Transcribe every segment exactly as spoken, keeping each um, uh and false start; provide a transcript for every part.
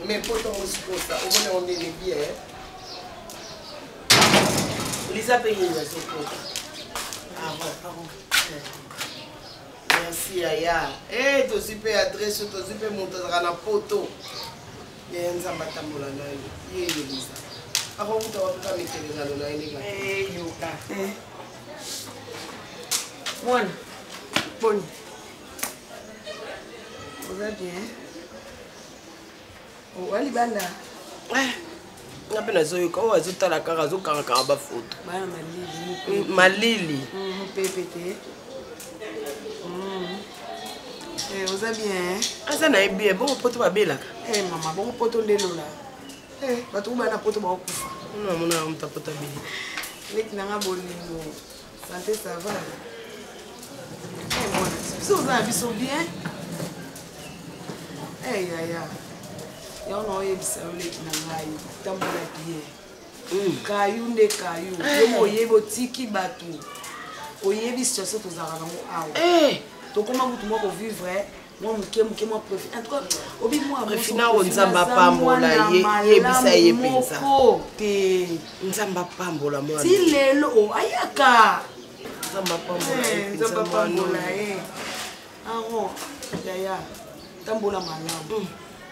Mais pourtant, on se pose ça. Au moins, on est bien. Lisa Payne, c'est pour Ah bon, pardon. Merci, Aya. Eh, tu super adresse, tu super monté dans la photo. Il y a un zambata moulana. Il y a Lisa. Avant, vous avez pas mis les galons. Eh, Yoka. Eh. Bon. Bon. Vous allez bien? Oh, allez, banda. Eh. Ngapi nazoyika wazotala kaka azokanga ba photo bana malili malili mm pépé mm eh oza bien asa na bien bon poto ba belaka eh mama bon poto ndelo la eh batu bana poto ba okufa non mona mta poto bi leki nanga bolingo santé ça va eh bon si oza biso bien eh ya ya eu não ia dizer o leite na raio, também aqui. Caiu ne caiu. Eu olhei botiki batu. Olhei vi situação dos arabos ao. Eh, tô como muito mal com vivre. Moi me que me que moi préfère. En tout cas, obi moi moi. Final on nzamba pambola ye ye bisa ye pensa. Te nzamba pambola moi. Si lelo o ayaka. Nzamba pambola ye nzamba pambola ye. Ah bon, yaya. Tambola malamu.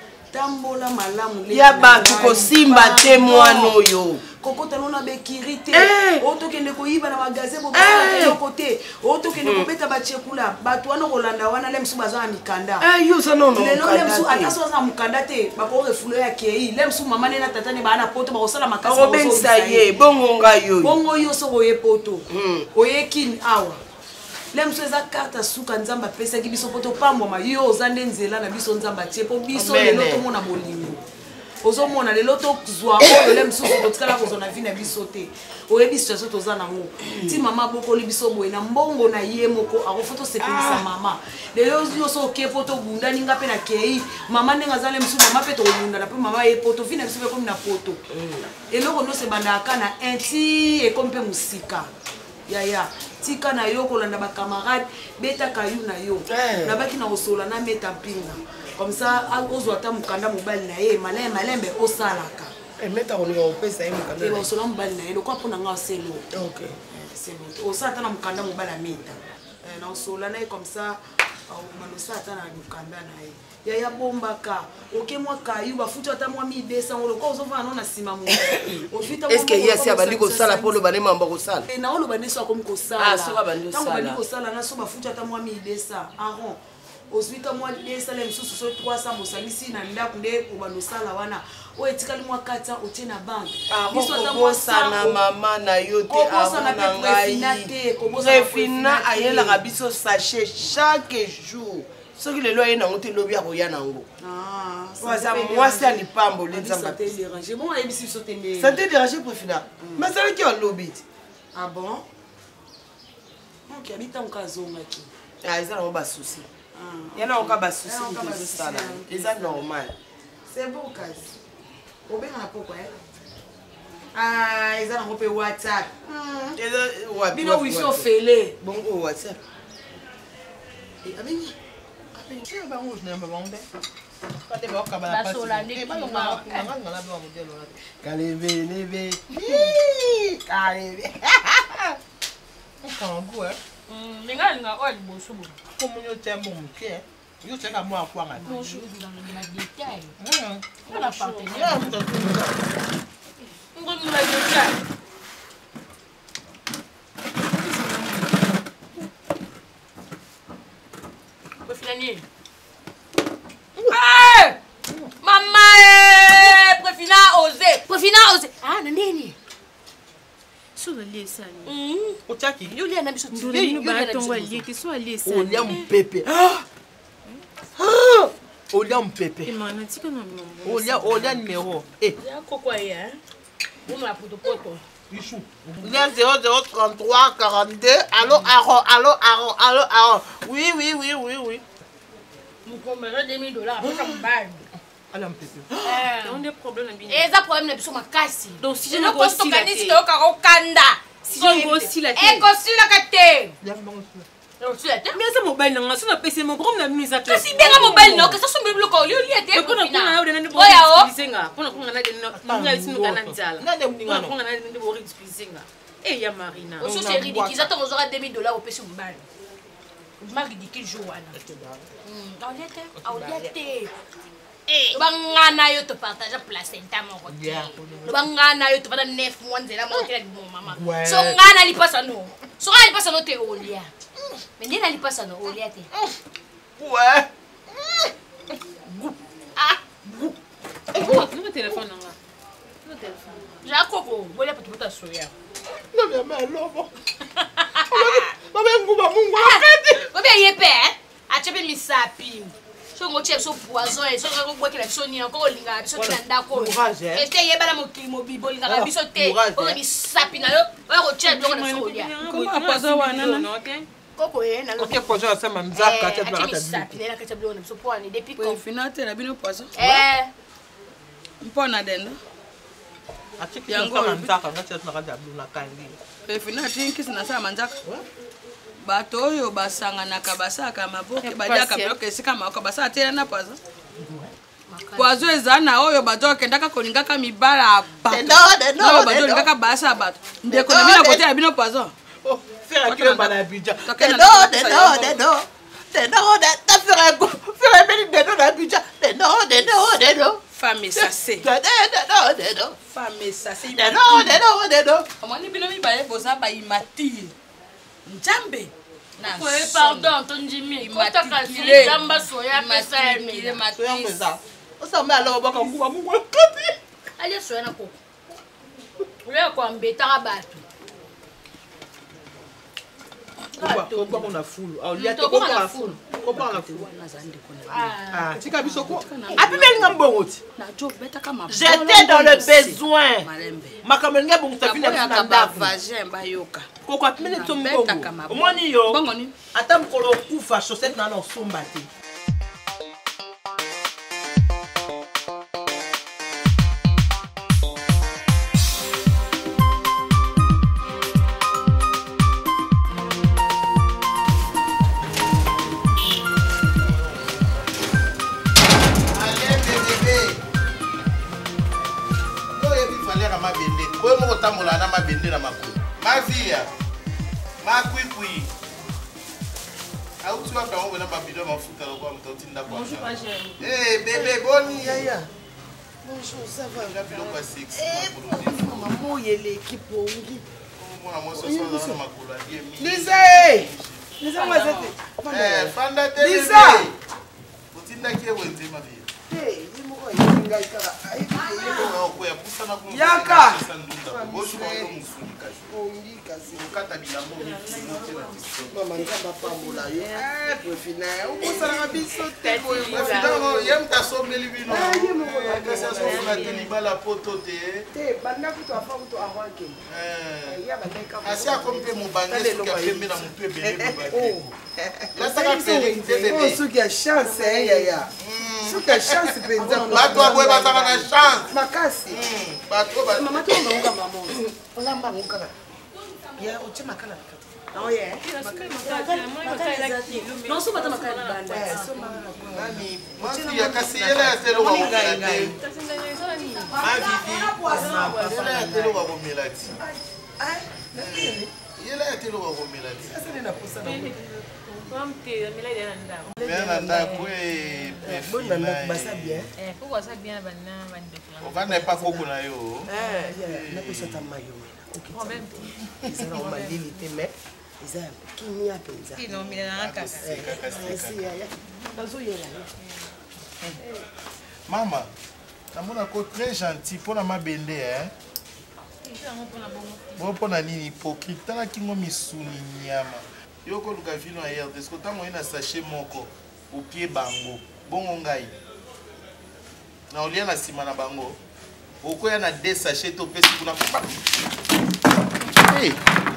Tambola malamu ya bantu ko simba te mwana oyo kokota nona bekirite oto kende ko yiba na magasin bo ba côté oto kende ko beta ba chekula batu wana kolanda wana lemsu baza mikanda eh yo sa nono lelo lemsu ataso za mukanda te ba ko refulo ya kei lemsu mama nena tata ne bana poto ba osala makasi ba bensa ye bongo nga yo bongo yo so ko ye poto oyekin awa lemso eza carte suka nzamba pesa ki biso poto pamboma yo zande nzela na biso nzamba tie po biso lelo to mona bolingo ozo mona lelo to zwa o lemso to tikala ko zona vina biso te oyebi situation to za nango ti mama bokoli biso boye na mbongo na ye moko akofoto sepelisa mama lelo yo so ke poto bunda ninga pe na kei mama ndenga za lemso mama pe to bunda na pe mama ye poto vina biso pe comme na poto eloko no se bandaka na inti e kompe musika ya ya tika na yo kolanda ba camarade beta kayu na yo na baki na osola na meta pinga comme ça ozwa ta mukanda mobali na ye malé malembe osalaka e meta oninga opesa ye mukanda e osola mobali na ye lokwa pona nga selo OK c'est bon osata na mukanda mobali meta na osola na ye comme ça au manosa ta na mukanda na ye ya ya bombaka oke mwa kayu bafuti ata mwa midesa ngolo ko ozova na sima mo ofita est-ce que yesi abali ko sala polo bane mamba ko sala e na olo bane so ko ko sala ah so ka bane sala tango bane ko sala na so bafuti ata mwa midesa aron osvita mwa desa le msusu so trois cents mosalisi na ndaku nde obano sala wana o etikali mwa kata otina bank biso ata mwa sana mama na yo te avona ngai refina ayela ka biso sachet chaque jour ce qui le loi est dans le lobby à Royan Nango. Ah, ça moi c'est un pambo les ça t'est dérangé. Bon, elle est sauté. Ça t'est dérangé pour finir. Mais ça veut dire un lobby. Ah bon? Non, qui habite en Kazonga qui. Ah, ils ont pas de souci. Il y en a encore pas de souci de ça là. C'est ça normal. C'est beau cas. Au bien à pourquoi? Ah, ils ont un WhatsApp. Ils ont Bino oui so félé. Bon WhatsApp. Et avec je vais vous dire maman ben quand tu vas au cabana pas sur la ligne pas on va on va on va modèle calvé levé calvé on goût hein ninga ninga oil bosu bo comme yo tembo mke yo cheka mo akwa ngati no shu dans le détail on la partenaire on va le détail Préfina ah maman eh Préfina osé Préfina osé ah nani sur le lit ça hum otaki yo lia na biso tu yo ba tongo lia ki so lia ça olia mpepe ah ah olia mpepe imana tika na mo olia olia numéro eh ya koko ya on la poto poto Bichou. zéro zéro trente-trois quarante-deux. Allô, allô, allô, allô, allô, allô. Oui, oui, oui, oui, oui. Vous commerez deux mille dollars. Vous avez un bail. Allez, un peu. On a des problèmes. Et ça, problème, c'est ma casse. Donc, si je ne peux pas organiser le carreau Kanda. Si je ne peux pas aussi la tête. Et aussi la tête. Mais c'est mobile non, c'est un P C mon problème la mise à toi. Si bien mobile non, que ça soit bloqué au lieu il était. Pour na kuna na de boy singa, pour na kuna na de na sinu kana nzala. Na de mninga. Pour na de boy singa. Eh ya Marina. On c'est ridicule, ils attendent aux aura deux mille dollars au P C mobile. Mal ridicule Joanna. On était, on était. Eh, bangana yo te partage placenta mon côté. Bangana yo te partage neuf mois de la montée de mon maman. So ngana li passe no. So ngana li passe no te olia. Mais ni na li passe no olia te. Ouais. Ah. Eh, no téléphone nga. No téléphone. Ja koko, bola pour tout soya. Non mais mais lobo. Ba ba nguba mungu akati. Ba ba yepe, a chepe mi sapi. So ngo chef so poison et so ngo boki la soni encore linga biso tanda ko. Et te yeba na mokili mobibo linga ka biso te. O mi sapi na yo, ba ko chef do na so olia. Comment poison wana na? Koko ye na. OK poison asema mzaka te na kata. Sapi na kata blo na biso po ani depuis ko finate na bino poison. Eh. Mpona denda. Atiki yango mzaka ngati na kata blo na kandi. Pe finate nkisi na sa manzaka. Bato oyo basanganaka basaka maboke badiaka bloke esika mako basaka te na poison. Poison eza na oyo bato kendaka kolingaka mibala bato. No bato kolingaka basa bato. Ndeko na bino kote ya bino poison. Oh, faire que bana Abidjan. Non, non, non. C'est non, ta faire go. Faire beli de non Abidjan. Non, non, non. Femme ça c'est. Non, non, non. Femme ça c'est. Non, non, non. Comment ni bino mi ba boza ba imati. Njambe. Oui, pardon, ton Jimmy. Kota kasi jamba soya pesa eme. Soya pesa. Osa me ala obaka nguba mungu akati. Ale soya na koko. Ule kwa mbeta bato. Ko ko ko na fulu. Ah, liate ko ko na fulu. Ko ko na fulu. Ah, tika biso ko. Api belinga mbongoti. Na jo beta kama. J'étais dans le besoin. Makamelinga bongo tafina na ndavu. Vagin ba yoka. Koko atmene to mbongo. Omoni yo. Bongoni. Ata mkolo kufa chaussette na na somba te. Tamola na mabende na makulu. Mavia. Makwikwi. Au tu vas faire on na babido mafuta kwa mtoti ndakwa. Bonjour pas cher. Eh bébé boni. Yaya. Bonjour, ça va ngapilo kwa six. Maman yele équipe ongi. Mwana mwa soso na makulu adie mi. Lisa. Lisa moi c'était. Eh fanda te. Lisa. Utinda kie wenze mavia. Eh, ni moko yinga ikara. Yaka. Ukata bilamo mama ngamba pambola ye profina ukosala biso te boyo profina yem ta someli bino kasa so na teni bala poto te te banda kuto afa kuto awanke eh ya bataika asia kompe mobande suka pembe na mutu ebele mobande la saka pele te oh suki ya chance eh yaya suki ya chance penza bato aboye bataka na chance makasi bato ba mama to ngamba mama olamba ngokala ya uche makala oh yeah Non, so bata makala banda. so mama nani mati ya kasi yela ya telo wa ngai ma vivi yela ya telo wa gomelati yela ya telo wa gomelati sasa nina posa na Mamke, mila ide nanda. Bien nanda kwe bon nanda basa bien Eh, pourquoi ça bien bana bande. okana pa koko na yo eh ya na posa ta mayo okay Problème. izana o malili te me izaya kimia penza Si non, mila na kaka. si ya ya nazo yela mama namona ko très gentil pona mabende hein bon pona nini hypocrite tala kingo misuni nyama yoko luka vino ya R D S ko tango ina sachet moko au pied bango bongo ngai na olia na sima na bango okoya na deux sachets to pesi kuna hey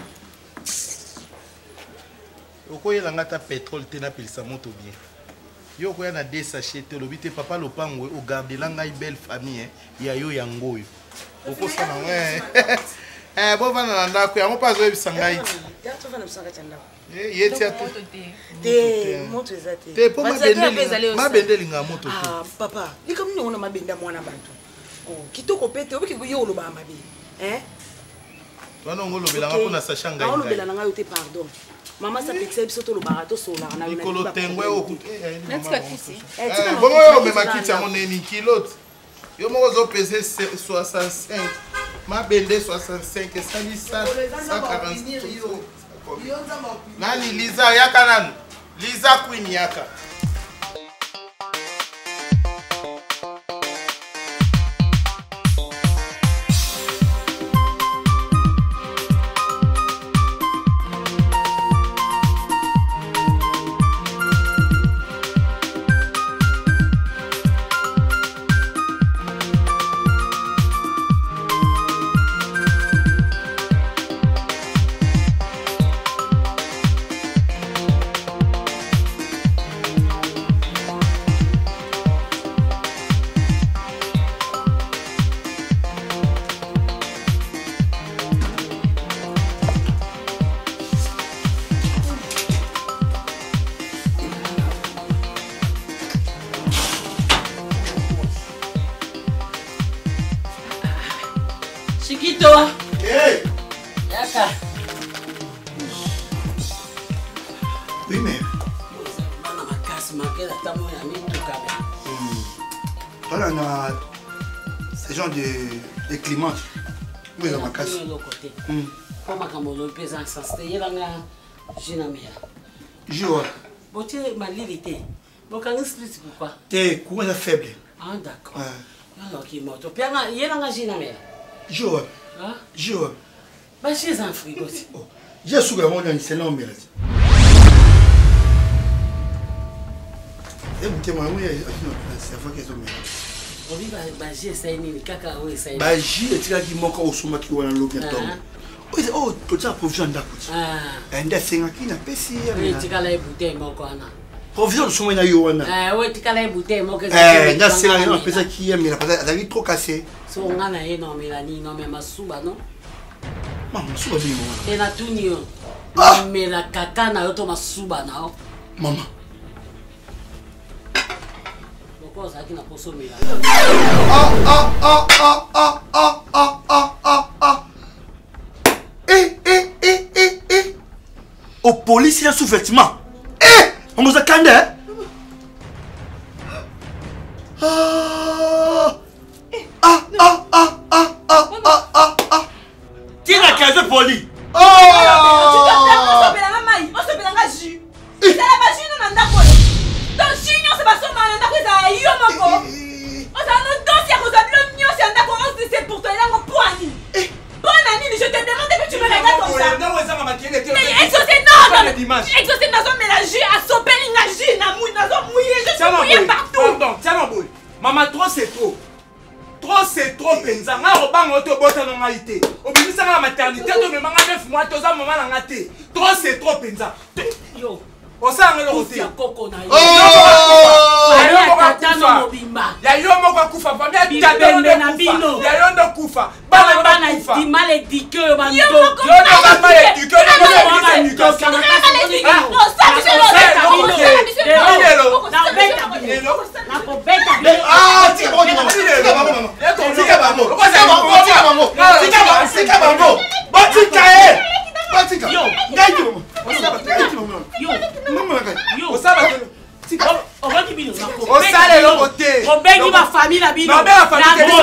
okoyela ngata pétrole te na pelisa moto bien yo koya na deux sachets te lobi te papa lopango o gardela ngai belle famille ya yo yango yo okosana ouais eh bo vana na ndako yango pa zo ebisa ngai Ya tu vas na bisanga tanda. Eh, yeti ate. Te, moto ezate. Te po mabende. Mabende linga moto. Ah, papa, ni comme nous on a mabenda mwana bantu. Oh, kitoko pete, obi ki yo lo ba mabe. Hein? Wana ngolo belanga pona Sacha ngai. Ngolo belanga nga yote pardon. Maman sa pizza biso to lo barato so la na. Nikolo tengwe okuti. Eh, Natika kisi. Eh, tika bon yo me makiti ya moneni kilot. Yo moko zo peser soixante-cinq. Mabende soixante-cinq et ça dit ça cent quarante. Nani Liza yaka nani? Liza Queen yaka. Chiquito. Hey. Yaka. Oui, mais. Bana makasi makela tamo ya mituka ba. Voilà, on a ce genre de, de climat. Oui, dans ma casse. Pour ma camolo pesant sans c'était yelanga jinamia. Jour. Bon tu ma lilité. Bon quand explique pourquoi. T'es courant faible. Ah d'accord. Alors qui moto. Puis yelanga jinamia. Jour. Hein? Jour. Bah chez un frigo. J'ai sous le monde dans c'est non mais. Et vous t'es maman c'est avant qu'ils ont. Obi ba ba j'ai ça ni kaka oui ça. Ba j'ai et là qui manque au suma qui wana lobi tom. Oh, tu as provision d'akuti. Ah. Enda senga kina pesi ya. Oui, tikala ebute moko ana. Provision de suma na yo wana. Ah, oui, tikala ebute moko. Eh, nda senga na pesa ki ya mais la pesa trop cassé. So ngana ye no melani no me masuba no. Mama, masuba bi mo. E na tunio. Me la kaka na yo to masuba na o. Mama. Boko za kina poso mela. Ah ah ah ah ah ah ah ah ah ah. Eh eh eh eh eh. Au police il a sous-vêtement. Eh, on nous a candé. Ah. Ah ah ah ah ah ah ah ah. Tire la case poli. Oh. On se belanga mai, on se belanga jus. C'est la machine on anda quoi. Dans chignon c'est pas son mal, on anda quoi ça yo moko. On s'en a dos si on a bleu mignon si on anda quoi on se c'est pour toi là on poigne. Bonne année, je te demande que tu me regardes comme ça. Non, ça m'a maquillé. Mais exaucé non, non. Exaucé dans son mélange à soper l'ingagie, na mouille, dans son mouillé, je suis mouillé partout. Pardon, tiens ma boule. Maman, trop c'est trop. Trop c'est trop penza. Nga robang auto bota no ngaité. Obimisa nga maternité to me manga neuf mois to za maman na ngate. Trop c'est trop penza. Yo. Osa nga lo Ya koko na yo. Oh! Ya tata no mobimba. Ya yo moko kufa, famia tata no kufa. Ya yo ndo kufa. Bana bana di mal et di que bando. Yo moko. Yo ndo mal et di que yo ndo mal et di que. Non, ça c'est le Na beta bilo. Na po beta bilo. Ah, tika bon maman. Tika maman. Tika maman. Tika maman. Tika maman. Tika maman. Tika maman. Bon tika eh. Bon tika. Yo, ngai ki maman. Yo, maman ngai. Yo, Osaba tika. On va qui bilo. Osale lo côté. On bengi ma famille la bilo. Non, mais la famille Na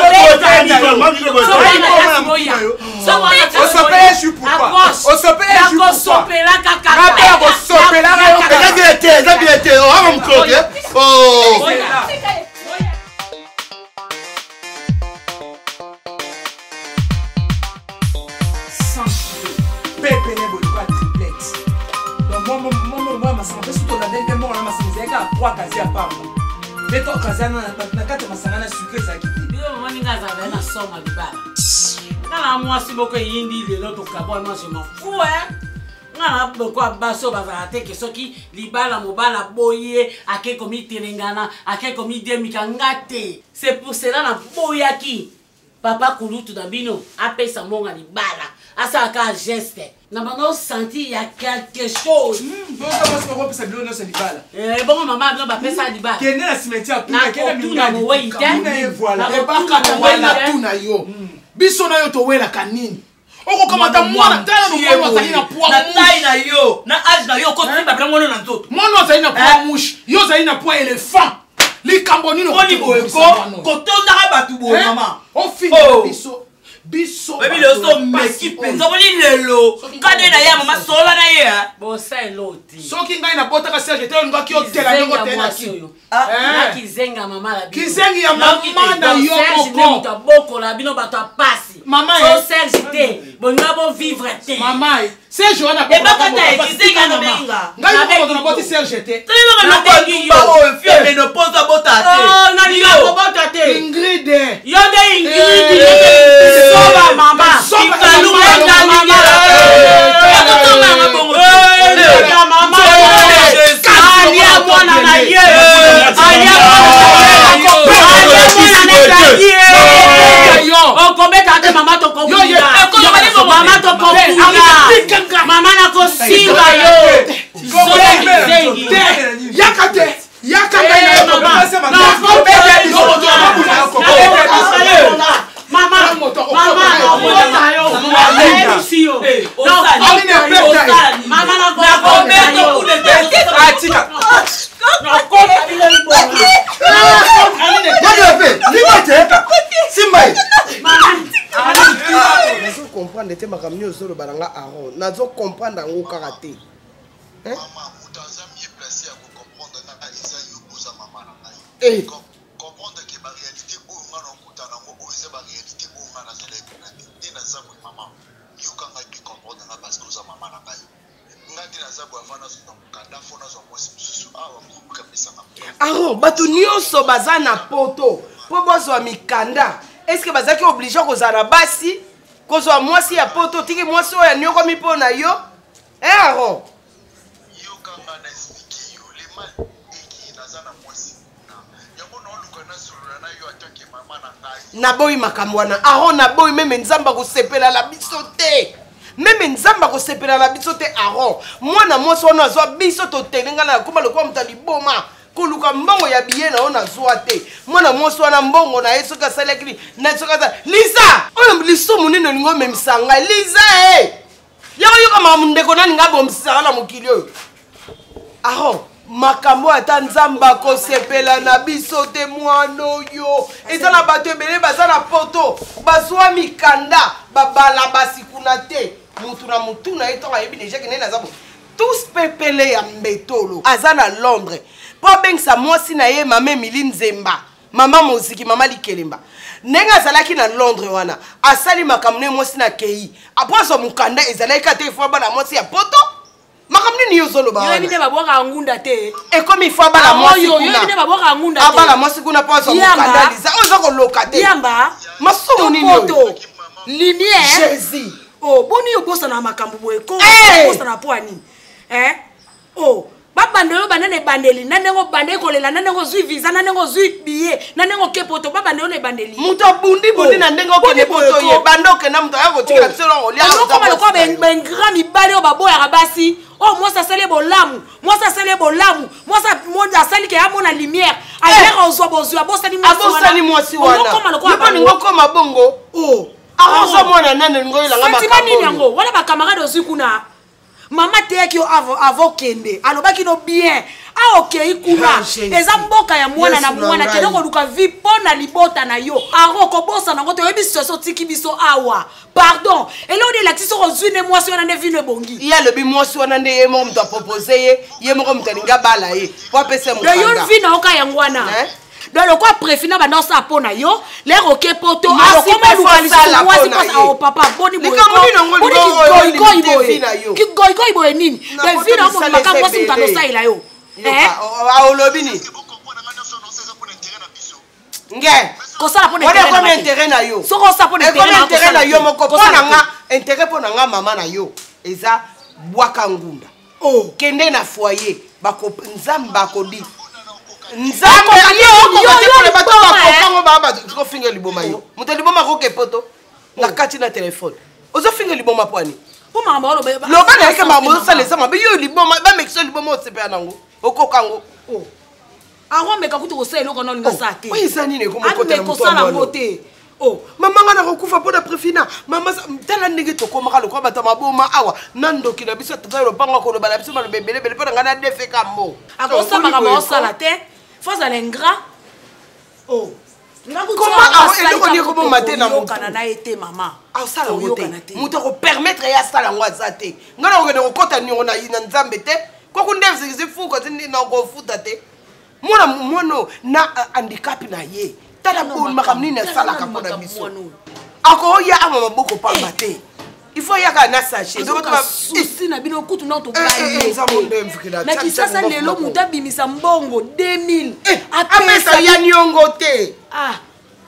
on se paye je suis pourquoi. On se paye je suis pourquoi. Rappel on se paye là. Ça bien été, ça bien été. Oh, on me croque. Oh. Pepe ne boli kwa triplex. Donc moi moi moi ma santé surtout la dernière mois ma santé c'est qu'à trois casiers à part. Mais toi casier na na kata masanga na sucré ça qui. Yo moni ngaza na soma libala. Ngala mwasi boko yindi lelo to kabwa moi je m'en fous hein. Ngala boko baso bazala te ke soki libala mobala boye ake komi terengana ake komi demika ngate. C'est pour cela na boyaki. Papa Kulutu na bino apesa monga libala. asalaka geste na banga osenti il y a quelque chose bongo mama bino bapesa libala kende na cimetière nakotuna mowei te nakotuna yo biso na yo towelaka nini okokamata mwana tala mwana azali na poids na taille na yo na âge na yo kosimba bla mwana na nzoto mwana azali na poids mouche yo azali na poids éléphant likambo nini oni boyeko kotondaka bato boye mama ofinga biso biso baby le so meki penza boli lelo kade na ya mama sola na ye bosa eloti soki ngai na botaka Serge te ngaki otela ndeko tena ki ah kizenga mama la bino kizengi ya mama na yo moko boko la bino bato apasi mama so Serge te bonga bon vivre te mama Serge wana e bakata kizenga na benga ngai ko na boti Serge te tele na bengi yo fie me no poza bota te oh na ni ko bota te Ingrid yo de Ingrid soba mama soba mama mama mama alia mwana na ye alia okobeta te mama tokokunda mama tokokunda mama nakosimba yo yaka te yaka ngai na mama Mama, mama, comprendre te makambo nyonso ozoloba na nga aron nazo comprendre yango kaka te comprendre que ma réalité oyo nga na okuta nango oyo eza baréalité oyo nga nazalaki na te naza boye mama yoka ngai mpe comprendre nga parce que oza mama na ngai nga te naza boye ava nazwa mokanda fo nazwa mwasi mosusu awa mobuka pesanga aron bato nyonso baza na poto mpo bozwa mikanda estce bazalaki oblige kozala na basi kozwa mwasi ya poto tiki mwasi oyo aniokomi mpo na yo e aron yoka nga na explike yo le mal eki naza na mwasi naboyi makambo wana aron naboyi meme nzambe akosepela na biso te meme nzambe akosepela na biso te aron mwana mwasi wana azwa biso totelengana na komba lokola moto liboma koluka mbongo ya biye na yo nazwa te mwana mwasi wana mbongo na ye soki asalaki na soki asa liza oyo lisumu nini olingi omemisa ngai liza e yango yoka makambo ndeko nani ngai bomisisaka na mokili oyo aron makambo ata nzambe akosepela na biso te mwana oyo eza na bato ebele baza na poto bazwa mikanda babala basikuna te mutu na mutu na ye ntongo ayebi deja ke nini aza bo tous pepele ya mbetolo aza na Londres mpo abengisa mwasi na ye mama Emili Nzemba mama moziki mama Likelemba ndenge azalaki na Londres wana asali makambo ne mwasi na kei apres azwa mokanda ezalaki kate efo bana mwasi ya poto makambo nini yozoloba wana yebine babwaka ngunda te ekomi ifo abala mwasi kuna yebine babwaka ngunda te abala mwasi kuna mpo azwa mokanda liza oyo eza koloka te yamba masumu nini oyo lumière Jésus oh boni obosana makambo boye ko obosana po ani eh oh babandelo banane bandeli nanengo bande kolela nanengo zui visa nanengo zui billet nanengo kepoto babandelo ne bandeli muto bundi bundi na ndenge okende poto ye bandoke na muto akotika tselo olia okoma lokwa ben grand mibale o baboya rabasi oh moi ça c'est les bolamu moi ça c'est les bolamu moi ça moi ça li ke amona lumière alors ozwa bozwa bosani mwasi wana bosani mwasi wana okoma lokwa yopo ningo koma bongo oh arozo mwana nane ningo ilanga makambo senti nini yango wala ba camarade ozwi kuna mama teyaki avokende alobaki no bien aokei kuna eza mboka ya mwana na mwana kende koluka vi mpo na libota na yo aro kobosa nango toyebi situation tiki biso awa pardon elodi elakisi soko ozwi nde mwasi wana nde vino ebongi ye alobi mwasi wana nde ye moko moto apropose ye ye moko moto alingi abala ye po apesa mokanda yo vino oka yango wana donc quoi préfina ba ça pour na yo les roquets poto alors comment nous allons moi c'est pas au papa boni boy boni goi goi boy ki goi goi boy nini mais vina mo maka moi c'est tando ça il a yo eh a olobini nge ko ça pour intérêt na yo so ko ça pour intérêt na yo moko pona nga intérêt pona nga mama na yo eza bwaka ngunda oh kende na foyer bako nzamba kodi nzambe yo yo yo bato bakofango baba tukofinga liboma yo muto liboma ko ke poto na kati na telefone Ozo finga liboma poani. Po mama lo ba. Lo ba na ke mama ozo sala sama ba yo liboma ba mekso liboma o sepe nango. Okokango. Oh. Awa meka kutu ko selo kono linga sate. Oui sani ne ko mo kota na mo sala mote. Oh, mama ngana ko kufa po da prefina. Mama tala ndenge to ko makalo ko bata maboma awa nando kila biso tata lo banga ko lo bala biso malo bebele bele po ngana defe kambo. Akosa maka mo sala te. Faut aller ingrat. Oh. Comment alors il est comme matin na mo kana été maman. Ah sala ngote. Muto ko permettre ya sala ngwaza te. Ngana ko ko kota ni ona ina nzambe te. Ko ku ndeve ze fu ko tini na ko futa te. Mwana mwono na handicap na ye. Tala ko makamni na sala ka pona biso. Ako ya ama maboko pa mate. Il faut ya ka na sachet. Donc tu vas ici na bino kutu na to ba ye. Na kisasa lelo muta bimisa mbongo deux mille. Apesa ya nyongo te. Ah.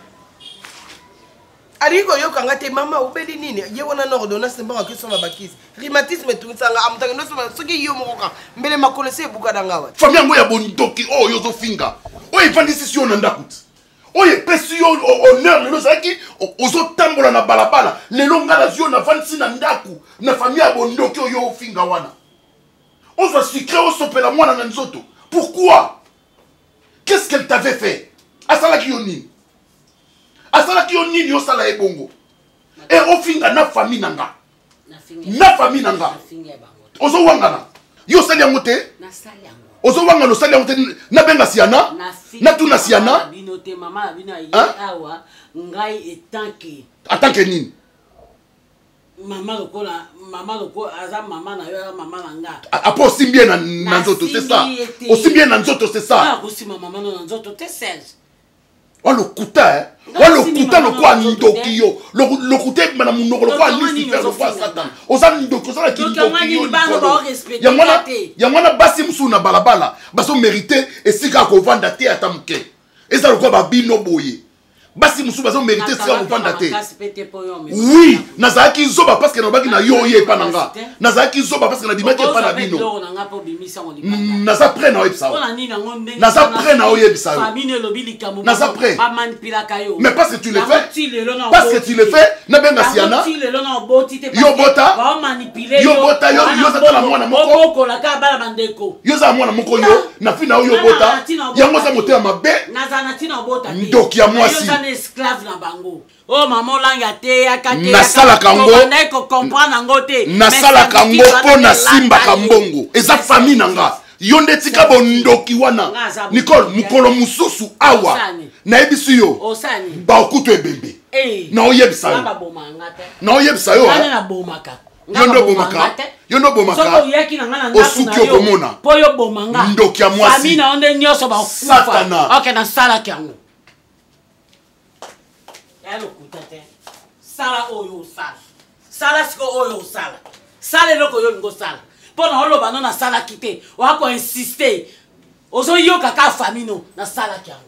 Ariko yo kanga te mama ubeli nini? Ye wana na ordonnance mbanga ke soma bakisi. Rhumatisme tunsanga amutanga no soma soki yo mokoka. Mbele makolo se buka dangawa. Famille ngo ya bondoki oh yo zo finga. O ifandisi si on ndakut. Oye pesi yo honneur lelo zaki ozo tambola na balabala lelo ngala zio na vansi na ndaku na famille ya bondoki yo finga wana. On va sucrer au sopela mwana na nzoto. Pourquoi? Qu'est-ce qu'elle t'avait fait? Asala ki yo nini? Asala ki yo nini yo sala ebongo? E o finga na famille nanga. Na famille nanga. Ozo wangana. Yo sali yango te? Na sali yango. Ozo wanga no sali yango te na benga siana? Na tuna siana? Bino te mama bino ayi awa ngai etanke. Atanke nini? Mama lokola mama lokola aza mama na yo mama nanga. Après aussi bien na nzoto c'est ça. Aussi bien na nzoto c'est ça. Ah aussi mama na nzoto te Serge. Walo kuta eh. Walo kuta lo kwa ndoki yo. Lo lo kuta mana munoko lo kwa Lucifer lo kwa Satan. Oza ndoko oza ki ndoki yo. Ya mwana ya mwana basi musu na balabala. Baso mériter esika ko vanda te atamuke. Eza lo kwa babino boye. Basi musu baso mériter esika ko vanda te. Oui, nazaki zoba parce que na baki na yo ye pananga. Nazaki zoba parce que na bimaki pa na bino. Naza prêt na websa. Naza prêt na websa. Naza prêt. Mais parce que tu le fais. Parce que tu le fais. Na benga siana. Yo bota. Yo bota yo yo za la mwana moko. Yo za mwana moko yo na fina yo bota. Yango za moteur mabe. Ndoki ya mwasi. Esclave na bango. Oh maman langa te akate nasala kango ko comprendre ngo te nasala kango pona simba kambongo eza famille nanga yonde tika bondoki wana Nicole mukolo mususu awa na ebisu yo ba okuto ebembe na oyebisa yo na oyebisa yo na bomaka yondo bomaka yondo bomaka soko yaki na ngana osuki okomona po yo bomanga ndoki ya mwasi famille na onde nyoso ba satana okay na sala kango Elo kutate. Sala oyo sala. Sala siko oyo sala. Sala loko yo ngo sala. Pona holo bano na sala kite. Wako insister. Ozo yo kaka famino na sala kyango.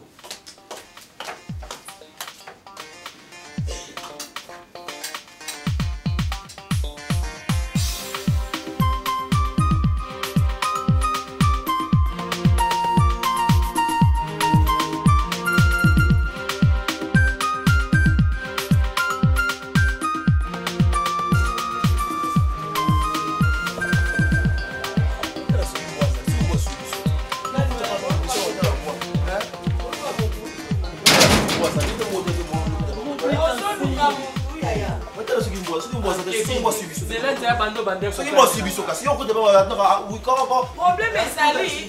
Problème ezali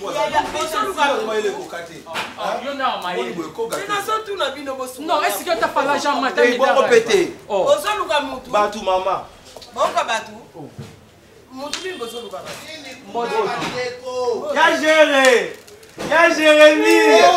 non est-ce que tu pas l'argent matin ozoluka mutu batu mama boka batu mutu bi bozoluka ya géré ya Jérémy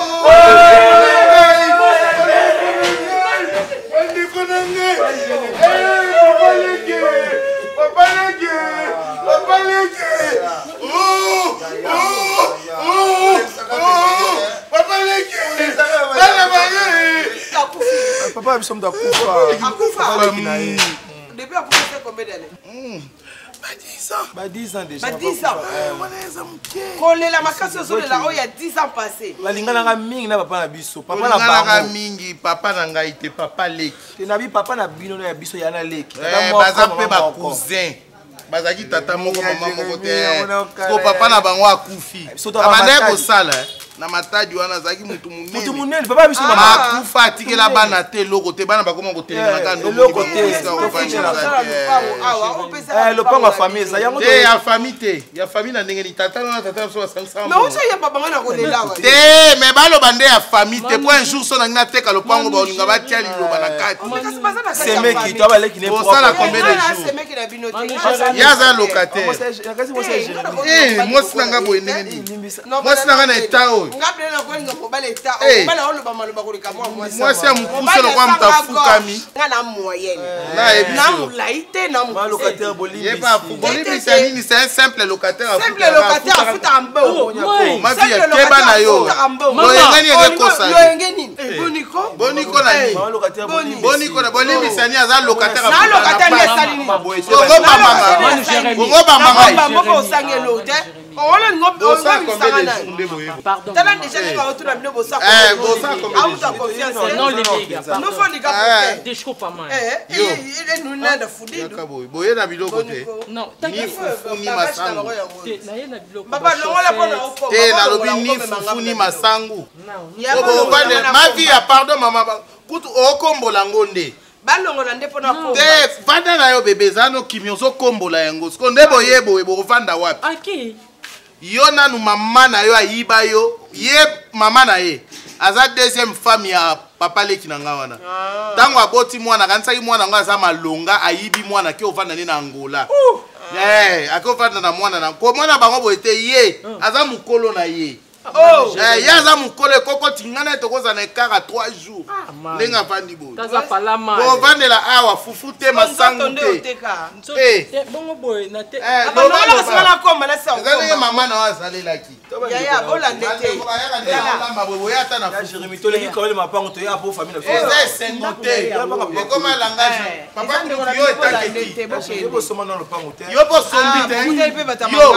Papa Légué, Papa Légué, oh, oh, oh, oh, Papa Légué, Papa Légué, Papa, nous sommes d'accord. Depuis après, c'est combien d'années? Bah dix ans déjà. Bah dix ans. Kolela makasi ozolela oyo ya dix ans passé. Balingana mingi na papa na biso. Papa na bango. mingi, papa na ngai te papa leki. Te na bi papa na bino na biso ya na leki. Eh baza pe ba cousin. Bazaki tata moko mama moko te. Ko papa na bango akufi. Abana ko sala. Na matadi wana zaki mutu munene. Mutu munene papa biso mama akufa atikela bana te loko te bana bakoma ko telema ka ndo. Loko te. Eh le pango famille za yango. Eh ya famille te. Ya famille na ndenge ni tata na tata so cinq cents. Mais oso ya papa ngana ko lela wa. Te mais balo bande ya famille te pour un jour so na ngina teka le pango ba olinga ba tia liloba na kati. C'est mec qui doit aller qui n'est pas. Pour ça la combien de jours? C'est mec qui na binote. Yaza locataire. Eh moi sinanga boye ndenge ni. Moi sinanga na etao. Ngabele na kwenga mobale eta mobala oloba maloba koleka mwa mwa moi c'est mukuse lo kwa mtafukami ngana moyenne na ebiso na mulaite na mwa locataire bolimbi yeba bolimbi c'est nini c'est un simple locataire simple locataire afuta ambo ma vie keba na yo lo yengani yeke kosa lo yengeni boniko boniko na ni mwa locataire bolimbi boniko na bolimbi c'est ni aza locataire na locataire ni esali ni ngo ba mama ngo ba mama ngo ba osangelo te Pardon. Tala déjà que va autour de nous bossa. Eh, bossa comme ça. Confiance. Non les gars. Nous faut les gars. Des chevaux pas mal. Eh, il est nous n'a de fouder. Boye na biloko te. Non, ni fufu ni masangu. Na ye na biloko. Papa longola pona oko. Eh, na lobi ni fufu ni masangu. Bobo bande ma vie ya pardon mama. Kutu okombola ngonde. Balongola nde pona ko. Te vanda na yo bebe zano kimio so kombola yango. Sko ndebo yebo ebo vanda wapi? Aki. Yo nanu mama na yo ayiba yo ye mama na ye aza deuxième femme ya papa leki na nga wana tango aboti mwana kanisaki mwana ngo aza malonga ayibi mwana ke ovanda ne na Angola eh ake ovanda na mwana na ko mwana bango boete ye aza mukolo na ye oh eh ye aza mukolo koko tingana tokoza na ekara trois jours lenga vandi bo kaza palama bo vandela awa fufu te masangu te eh bongo boy na te eh no no sala komba na sa ngale mama na wazalelaki ya ya bola ndete boyata na Jérémy toleki quand même mapango to ya po famille na eza sengote ekoma langage papa yo etaketi yo bosoma na lopango te yo bosombi te yo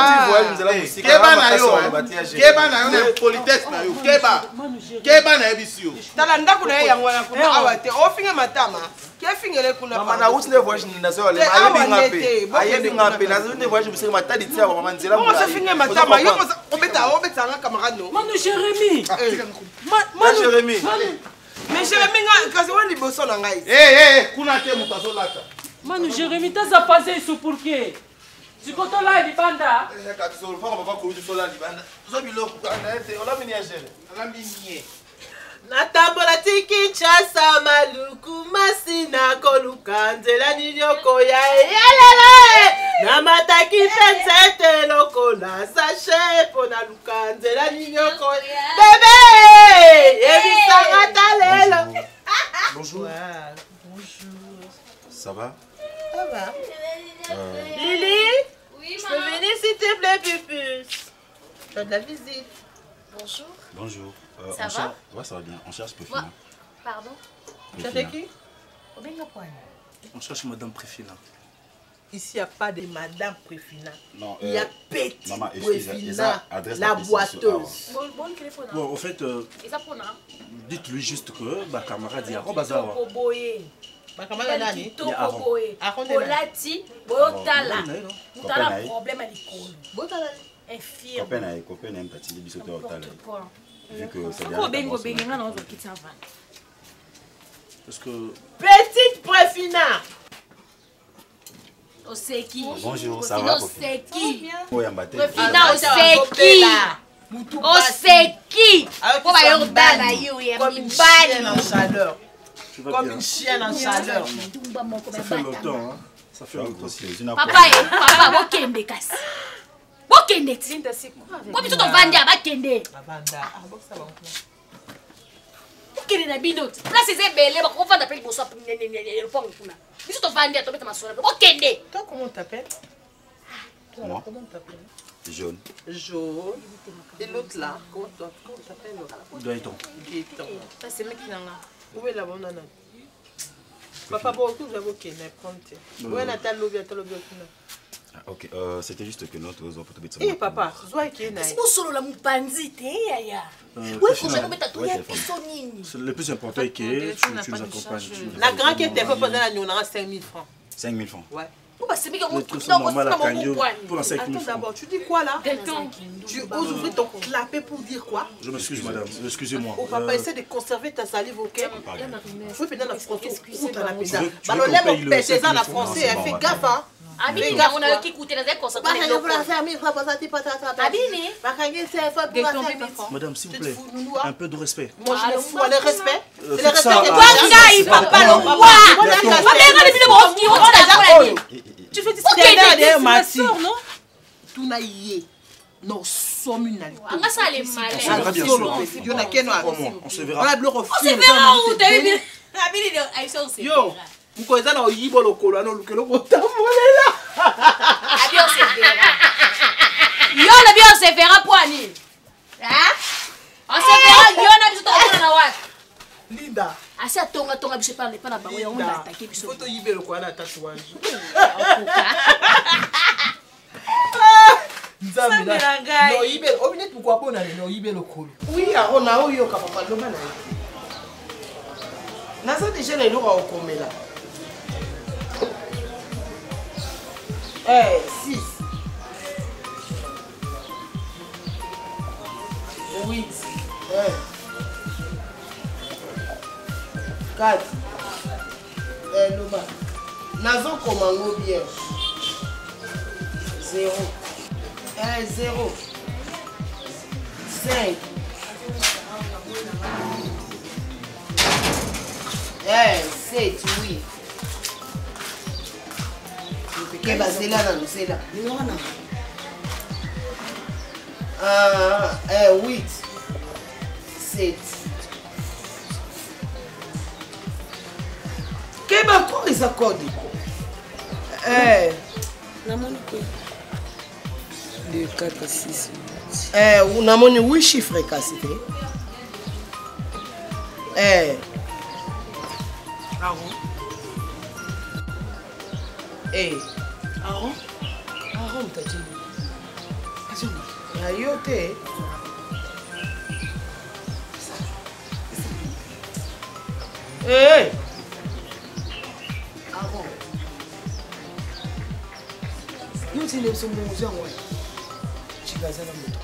keba na yo keba na yo na politesse na yo keba keba na ebisio tala ndako na yango na kuna awate ofinge matama kefingele kuna mama na uti ne voyage na so le ayebi ngape ayebi ngape na ne voyage bisika matadi tia mama nzela mo so finge matama yo obeta obeta nga camarade Manu Jérémy Manu Jérémy mais Jérémy nga kasi wani boso na ngai eh eh kuna te mutazo lata Manu Jérémy taza passé sous pour qui Sikoto la libanda eh ka so fa papa ko so la libanda so biloko na ete ola mini agere ala mini natambola ti Kinshasa maluku masina koluka nzela nini okoya yelele namataki mpe nzete lokola sache mpo naluka nzela nini okoya bebe yebisanga ta lelo. Bonjour. Bonjour. Ça va? Ça va. Euh... Lily? Oui, je peux venir s'il te plaît, Pupus? Tu as de la visite. Bonjour. Bonjour. Euh, ça va cherche... Ouais, ça va bien. On cherche Préfina. Ouais. Pardon? Tu as fait qui? On cherche Madame Préfina. Ici, il n'y a pas de Madame Préfina. Non, il y a euh, Petit maman, Préfina, la boiteuse. Bon, bon téléphone. Bon, au fait, euh, dites-lui juste que ma camarade dit Aaron Bazawa. Ma camarade est Il y a Aaron. Polati, Botala. Botala, problème à l'école. Botala. Infirme. Copain aïe, copain aime ta tille bisoté au talent. Vu que c'est bien. Bengo bengo na on quitter avant. Parce que Petite Préfina. Oseki. Bonjour, ça va Oseki. Préfina Oseki. Oseki. Pour va yorda na yo ya mibali en chaleur. Comme une chienne en chaleur. Ça fait longtemps hein. Ça fait longtemps. Papa, papa, bokende kasi. Bokende tinda sikwa. Kwa biso to vanda bakende. Vanda. Ah boksa ba. Bokende na binot. Place ze bele ba ko vanda pe boso le pont kuna. Biso to vanda to beta masora. Bokende. Toi comment t'appelles? Moi. Comment t'appelles? Jaune. Jaune. Et l'autre là, comment t'appelles? Gaëtan. Gaëtan. Ça c'est mec nanga. Où est la bonne nana? Papa beaucoup vous avez OK, na prendre. Où est Nathalie Lobia, Nathalie Lobia kuna? Ok, euh, c'était juste que notre réseau peut te Eh papa, Zoé qui est là. C'est pour solo la moupandi, t'es yaya. Euh, Oui, Christina, faut jamais mettre ouais, à téléphone. tout Le plus important est que tu, tu nous accompagnes. tu nous La grande qui accompagnes. était pas pendant nous, on a cinq mille francs. cinq mille francs. Ouais. Pourquoi c'est bien qu'on Le truc normal à Kanyo pour cinq mille Attends francs. d'abord, tu dis quoi là? Tu oses ouvrir ton clapet pour dire quoi? Je m'excuse, madame. Excusez-moi. Oh papa, Euh, essaie de conserver ta salive, ok? Faut finir la français. Où t'as la Tu pizza? veux- tu Bah, veux le qu'on lait, paye mon le pêche, c'est cinq ça mille la francs? français. Non, Elle c'est fait bon, gaffe, hein? Abini, on a qui écouté dans un concert. Abini. Madame, s'il vous plaît, un peu de respect. Moi, je m'en fous. Le respect. Euh, C'est le faites ça, respect. ah, Wangai, papa, le roi. Tu fais Ok, derrière c'est Mati. ma sœur, non? Tout n'a y non, somme une alto. Ah, ça, elle est On malade. se verra bien sûr. Il y en a qui On se verra. Voilà, le On se verra où? T'as vu? Abini, Aïssa, on se verra. Yo, mukoza na oyibo lokolo ano lukelo kotambolela. Abi, on se verra. Yo, le bien, on se verra pour Annie. Hein? On se verra, yo, on a besoin de la watt. Linda. Asi atonga tonga biso parle pas na bango ya on a attaqué biso. Photo yibelo kwa na tatouage. Nzambe na no yibelo obine tukwa pona no yibelo kolo. Oui, arona oyo ka papa loba na. Nasa déjà le lora okomela. Eh, six. huit. Eh. quatre. Eh, loba. Nazo komango bien. zéro. Eh, zéro. cinq. Eh, sept, huit. Keba, c'est là, non, c'est là. Ah, eh, huit. sept. Keba, quoi, ils accordent? Eh. De quatre à six. Eh, on a mon huit chiffres cassés. Eh. Aaron. Eh. Aaron. Aaron, t'as dit. Ayote. Eh. Aaron. Nous tu n'aimes pas mon musée en ouais. Tu vas aller dans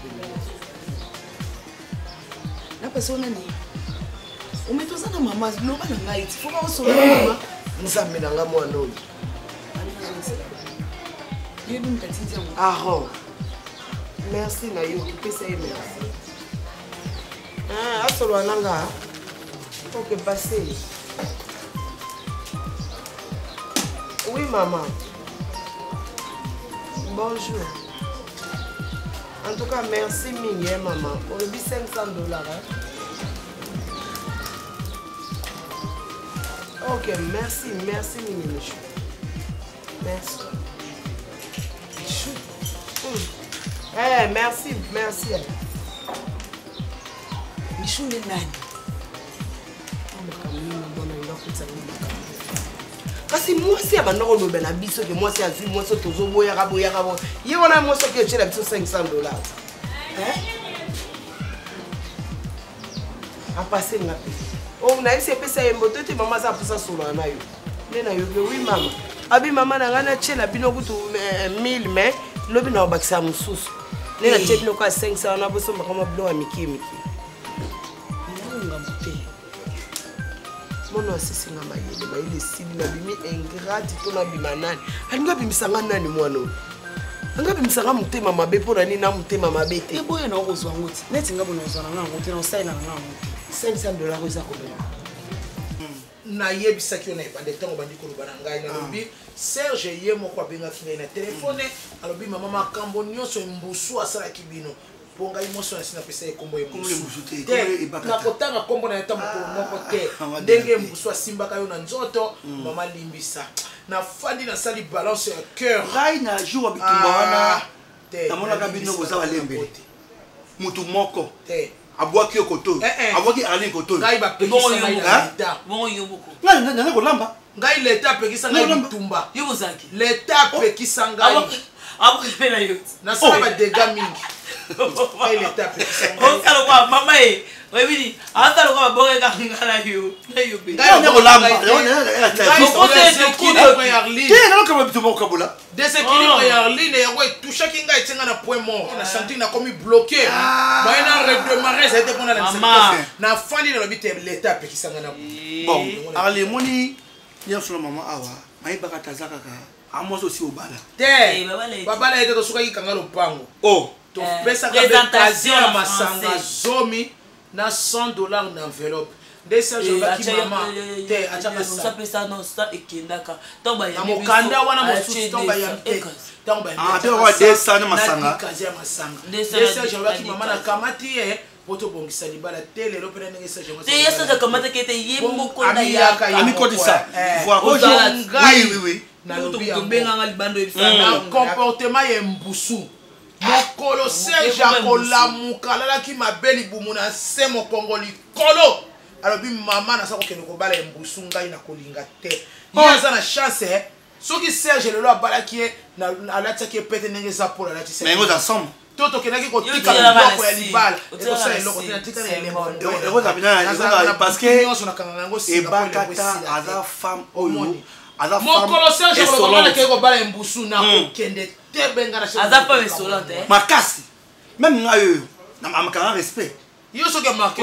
la personne ni. On met tout ça dans maman, non pas dans night. Faut pas se maman. Nzambe nanga mwana oyo. Yé nous t'as dit Aaron. Merci na yo, pesa ye merci. Ah, asolo ananga. Faut que passer. Oui maman. Bonjour. En tout cas, merci mille, maman. On a dit cinq cents dollars. Hein? Ok, merci, merci mille. Merci. Mm. Eh, merci, merci. Michou le nani. Kasi mwasi abanda koloba na biso ke mwasi azwi mwasi tozoboyaka boyaka bo ye wana mwasi oki etiela biso cinq cents dollars apase nga mpe o nayebisi epesa ye mboto ete mama aza apusa solola na yo nde na yo ke wi mama abi mama na ngai natiela bino kutu mille mai lobi na obakisa mosusu nde natie bino kwa cinq cents wana bosombaka mwa biloko ya miki miki mono asisinga mayele mayele esili nabimi ingrate to nabima nani alingi abimisanga nani mwana oyo anga abimisanga motema mabe mpo na nini na motema mabe te eboye na okozwa ngo ti neti nga bona ozwa na nga ngo te na osalela na nga ngo te cinq cents dollars eza kobela nayebisaki yo na ebande ntango bandi koloba na ngai nalobi serge ye moko abengaki ngai na telefone alobi mama makambo nyonso mbusu asalaki bino mpo ngai mwasi na nsi napesa ye kombo embusu te nakotanga kombo na ye ta mokolo moko te ndenge mbusu asimbaka yo na nzoto mama limbisa nafandi nasali balance ya cœur ngai na jour ya bitumba wana namonaka bino boza balembele mutu moko abwaki yo kotoyo abwaki arlin kotoyo ngai kolamba ngai leta apekisa ngai bitumba leta apekisa ngai après na yo nasala badega mingi il est tapé osala kwa mama e webini asala kwa babongeka ngala yo na yo be ngai on kolamba déséquilibre ya Arline yango etouchaki ngai etinga na point mort na senti nakomi bloqué moyen na redémarrer ça été pona na na fandi na lobi te l'état apekisanga na bon Arline moni nyonso na mama awa mayebaka tazaka kaka amoso aussi obala te babala ete tosukaki kanga lopango oh topesaka bekazi ya masanga zomi na cent dollars na enveloppe nde serge olobaki mama te atiaka sapesa no sa ekendaka ntango na mokanda wana mosusu ntango bayam te ntango bayamkazi ya masanga nde serge olobaki mama nakamati ye po tobongisa libala te lelo mpena ndenge serge te ye serge akamati ke te ye moko amikotisa nalobenganga libando na comportement ya mbusu mokolo serge akolamuka alalaki mabe libumu na se mokongo likolo alobi mama naza kokende kobala ya mbusu ngai na kolinga te ye aza na chance soki serge lelo abalaki ye alatiaki ye pete ndenge eza polo alatisi to tokendaki kotika biloko ya libala ekosala eloko te natika na elemonyonso nakanganga yango ebakata aza femme oyo mokolo serge kolokobalaki kobala ya mbusu na kokende te benga na aza femme insolente makasi même ngai oyo namakanga respect yo soki amarke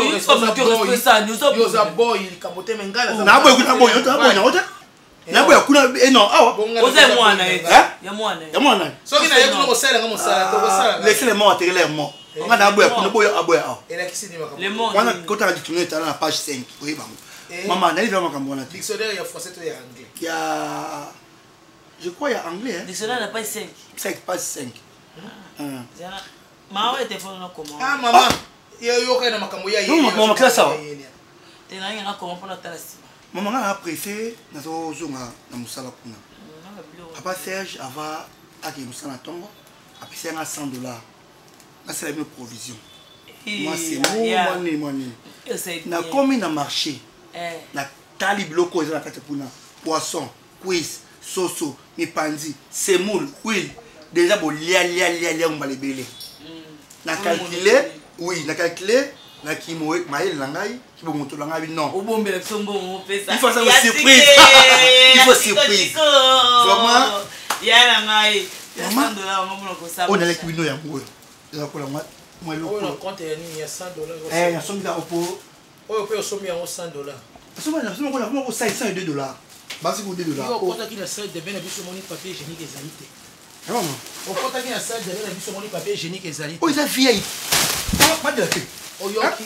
yoza boy likambo te mengala naboye kuna boye naboye na ota naboye kuna non awa oza mwana ya mwana ya mwana soki na yekuna kosala nga mosala to kosala laissez les morts atterrir les morts on a naboye kuna boye aboye awa elakisi ni makambo le monde wana kota na dictionnaire tala na page cinq oui bango maman nali vraiment makambo wana dictionnaire ya français to ya anglais ya je crois ya anglais hein dictionnaire na page cinq cinq page cinq ah mawa téléphone na comment ah maman yo kana makambo ya yeye maman kila sawa tena ngaka comment pour la tala maman nga préféré nazo zonga na musala kuna papa Serge ava aki musala tongo apesi nga cent dollars na c'est la provision moi c'est moi moi moi na komi na marché na tali bloko za kati kuna poisson quiz soso mipanzi semoule huile déjà bo lia lia lia lia mbalebele na calculer oui na calculer na kimoe maïl langai qui bon moto langai non au bombe le sombo on fait ça il faut ça une surprise il faut surprise vraiment ya langai maman dollars maman ko ça on a les kibino ya mwe ya ko la moi moi le on compte ni ya cent dollars eh ya somi da opo oyo pe somi ya cent dollars somi na somi ko na ko cinq cent deux dollars basi ko deux dollars yo kota ki na salle de bain na biso moni papier hygiénique ezali te vraiment o kota ki na salle de bain na biso moni papier hygiénique ezali te oh ça vieille pas de la paix oyoki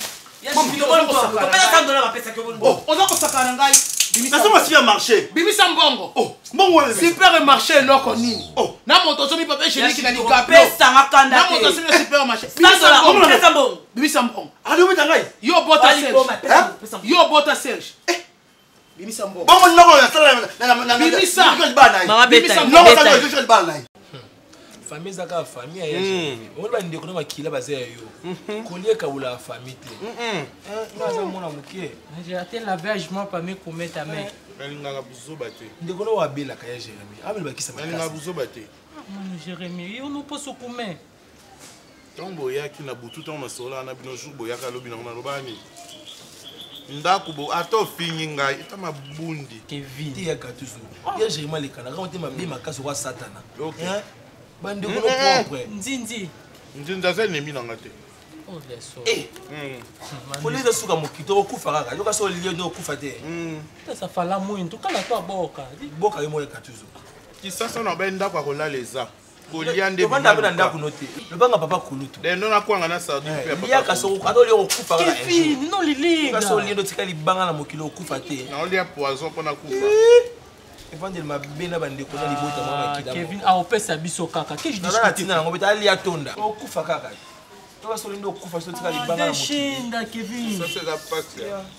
oza kosakana ngai nasoma si ya marché bimisa mbongo mbongo supermarché eloko nini na moto osomi papier hygiénique na likaplo na moto osomi na supermarché bimisa mbongo adomita ngai yo bota serge yo bota serge bimisa mbongo bongo noko na bimisa bimisa noko bana nai famille zaka famille ya jeune on va ndeko na makila baze yo kolieka bula famille te naza mona mukie j'ai raté lavagement pas me commettre ta main nganga buzoba te ndeko na wabela kaya Jérémy amel bakisa makasa nganga buzoba te mon Jérémy on ne peut se commettre tombo yaki na butu to masola na bino jour boyaka lobi na na lobani ndako bo ato fingi ngai eta mabundi Kevin ti ya katuzo ya Jérémy le kana quand te mabe makasa wa satana hein bande ko propre nzinzi nzinzi za nemi na ngate oh leso eh polisa suka mokito okufa kaka yoka so liyo no okufa te ta sa fala mwintu kala to boka boka yemo ya katuzo kisasa na benda kwa kolala eza koliande banda benda ndako note lobanga papa kulutu de nona kwanga na sadu pe papa ya kaso ato liyo okufa kaka Kevin no lili kaso liyo no tikali banga na mokilo okufa te na olia poison pona kufa evandel mabena bande ko na libota mama kida Kevin a opesa biso kaka que je discute na ngobeta ali atonda okufa kaka to ba solo ndo okufa so tikali banga na mokilo Kevin ça c'est la passe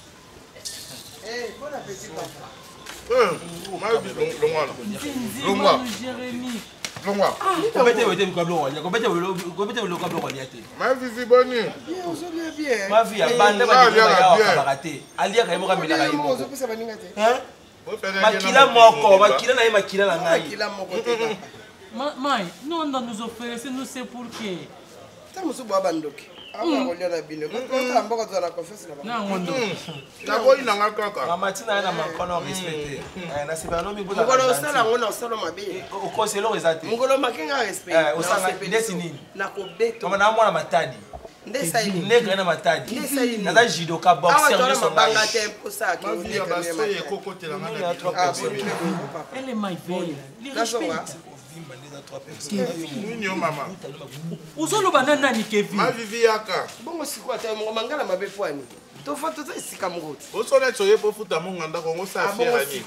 eh bon appétit papa eh ma bi longwana longwa Jérémy longwa kobete wete ko blo wanya kobete welo kobete welo ko blo wanya te ma vivi boni bien aujourd'hui bien ma vie ya banda ba ya kabakate ali ya kayemo kamela kayemo ozo pesa baninga te hein makila moko makila na ye makila na ngai makila moko te Mai, nous on nous offrir, c'est nous c'est pour qui? Ça me souba bandoki. Ah on va la bino. Quand on va la confiance là. Non, on doit. D'abord il n'a pas kaka. Mama tina na makono respecté. Eh na siba no mi bola. Ngolo sala ngona sala mabe. O conseiller rezate. Ngolo makenga respect. Eh o sala ndesi nini? Na ko beto. Mama na mwana matadi. Ndesa ini. Negra na matadi. Ndesa ini. Na judo ka boxer yo so banga tempo sa ko ne ka baso ye kokote la ngana trop personne. Elle est my veille. Les respecte. Nini yo mama? Uzoloba na nani Kevin? Ma vivi yaka. Bongo sikwa ta mo mangala mabe fwani. To foto to isika mngoti. Osona tsoye po futa mo nganda ko ngo sa fiera ni.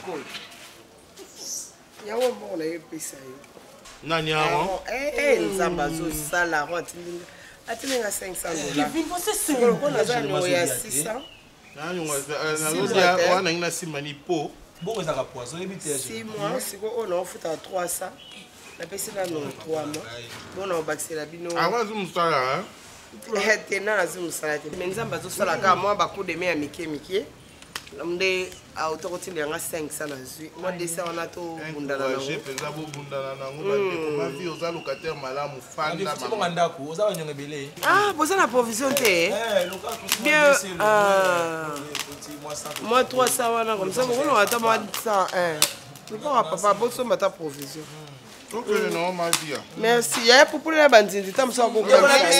Yawo mo na yepisa yo. Nani yaro? Eh eh nzamba zo sala roti. Atininga cinq cents dollars. Kevin, você sent. Ko na za no ya six cents. Nani ngo na ngodia wana ngina simani po. Bongo za ka poison ebite. six mois siko ona ofuta trois cents. La personne a non trois mois. Bon on baxer la bino. Avant zum sala hein. Eh tena zum sala. Mais nzamba zo sala ka moi ba ko de me amike mike. Mde a autorité nga cinq cents na zui. Moi de ça on a to bundana na. Je penza bo bundana na ngo ba de ma vie oza locataire malamu fanda mama. Bongo ndako oza banyonga belé. Ah, boza na provision te. Eh, local bien ah. Moi trois cents wana comme ça on attend moi cent un. Tu vois papa boso mata provision. Ok, non, ma vie. Merci. Il y a pour pour les bandits. Tu t'as mis ça au coco.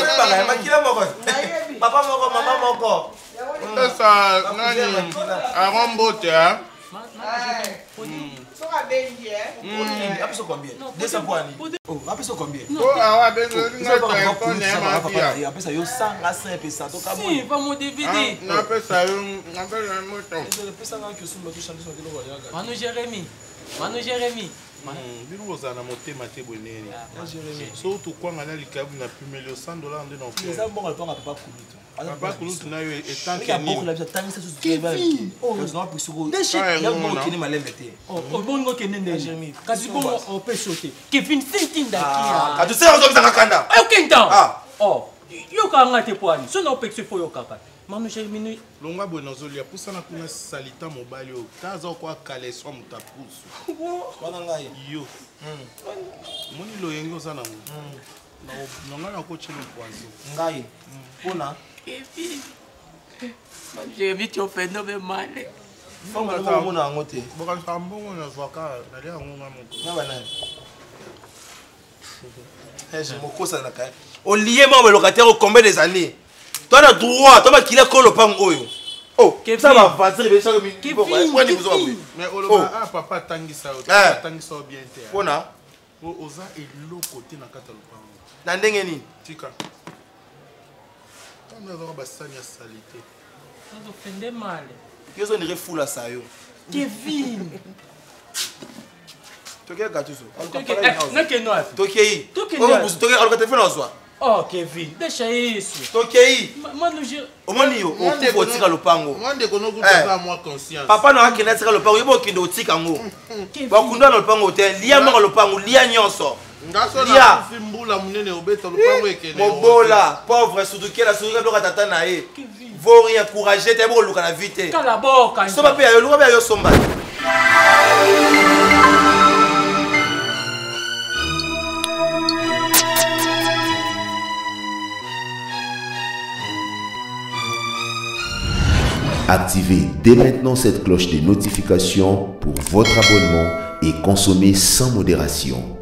Papa moko, maman moko. Ça, nani, Aaron Bote, hein? Ça va bien hier. Après ça combien? deux cents points. Oh, après ça combien? Oh, ah ouais, ben je connais ma vie. Après ça, yo cent à cinq et ça. Si, pas mon D V D. On appelle ça, on appelle un moton. Je le fais ça que sur le chanter sur le voyage. Manu Jérémy. Manu Jérémy. Bino ozana motema te bonene. So to kwanga na likabu na pimelo cent dollars ndena ofo. Eza bongo alipanga papa kulutu. Papa kulutu na yo etant que ni. Beaucoup la bisa tangisa sur Kevin. Oh, nous avons plus gros. Ya bongo kini malembe te. Oh, bongo kene ndenge Jérémy. Kasi bongo on peut sauter. Kevin sintinda kia. Ah, tu sais on doit bizanga kanda. Eh, aucun temps. Ah. Oh, yo kanga te poani. So na opexo fo yo kaka. Manu Jérémy longa bono zolia pusana kuna salita mobile yo. Taza kwa kale so mutapusu. Wana ngai yo. Moni lo yengo sana mo. Na nonga na ko chelo kwanzo. Ngai. Pona. Kevin. Manu Jérémy tu offres no be mal. Fonga no mona ngote. Boka sambongo na zwaka na lia ngonga moko. Na bana. Eh, je me kosa na kai. Au lié mon locataire au combien des années? Toi tu as droit, toi qui l'as collé au pan oyo. Oh, ça va avancer les choses qui vont mais oh ah papa tangisa tangisa bien te. Pona oza elo côté na kata lopango. Na ndenge nini? Tika. On a droit basani ya salité. Ça offende mal. Yo zo ndire fula sa yo. Kevin. Toke gatuso. Na ke no afi. Toke yi. Toke aloko téléphone ozwa. Oh Kevin, deixa isso. Toquei. Mano, je. O mani yo, o kuko tika lopango. Mwande kono kutoka moi conscience. Papa na akina tika lopango, yebo kindo tika ngo. Ba kunda na lopango te, lia mo lopango, lia nyonso. Ngaso na fimbula munene obeta lopango ekele. Mobola, pauvre suduke la suduke bloka tata na e. Vont rien encourager te bo luka na vite. Kala boka. So ba pe yo luka pe yo somba. Activez dès maintenant cette cloche de notification pour votre abonnement et consommez sans modération.